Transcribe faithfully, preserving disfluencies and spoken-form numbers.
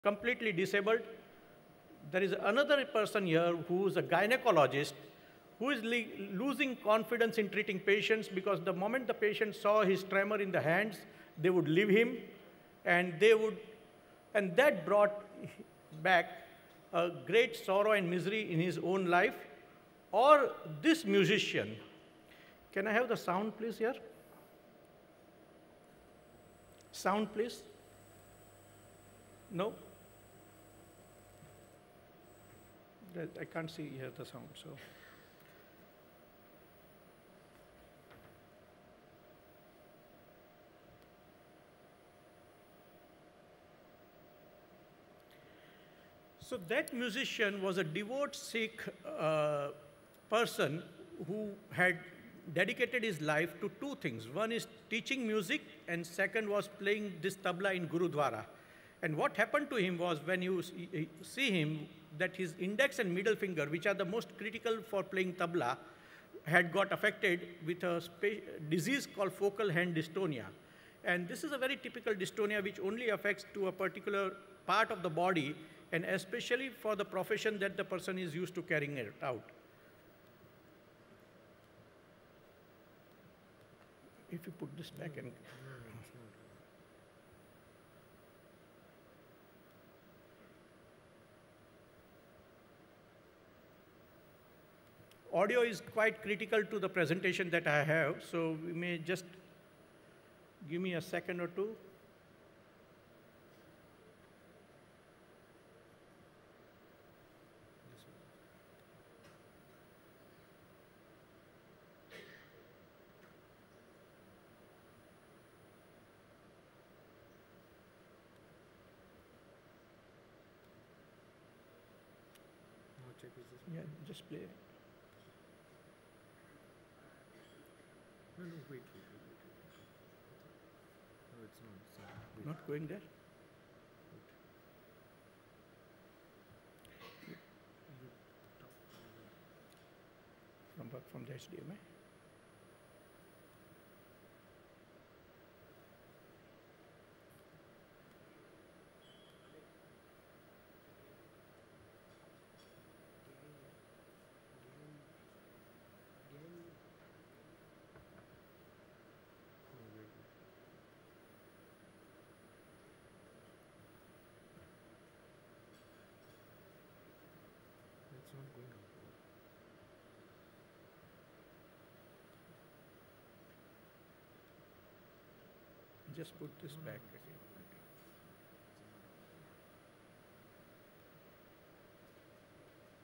completely disabled. There is another person here who is a gynecologist who is losing confidence in treating patients because the moment the patient saw his tremor in the hands, they would leave him, and they would, and that brought back a great sorrow and misery in his own life. Or this musician, can I have the sound please here? Sound please? No? I can't see here the sound, so. So that musician was a devout Sikh uh, person who had dedicated his life to two things. One is teaching music, and second was playing this tabla in Gurudwara. And what happened to him was, when you see him, that his index and middle finger, which are the most critical for playing tabla, had got affected with a disease called focal hand dystonia. And this is a very typical dystonia which only affects to a particular part of the body, and especially for the profession that the person is used to carrying it out. If you put this back and... Audio is quite critical to the presentation that I have, so we may just give me a second or two. Yeah, just play. No, no, wait, wait, wait, wait, wait. No, it's not. It's not. Wait. Not going there? Wait. From, from the H D M I? It's not going up. Just put this back again.